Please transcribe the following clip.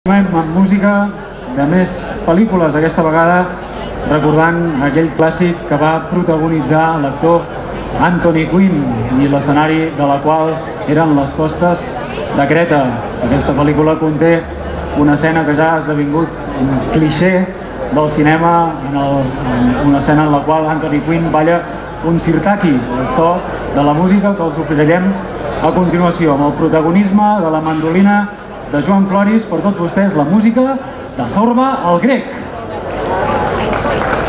Amb música de més pel·lícules, aquesta vegada recordant aquell clàssic que va protagonitzar l'actor Anthony Quinn i l'escenari de la qual eren les costes de Creta. Aquesta pel·lícula conté una escena que ja ha esdevingut un clixé del cinema, una escena en la qual Anthony Quinn balla un sirtaki, el so de la música que us oferirem a continuació, amb el protagonisme de la mandolina de Joan Floris. Per tots vostès, la música de Zorba el Grec.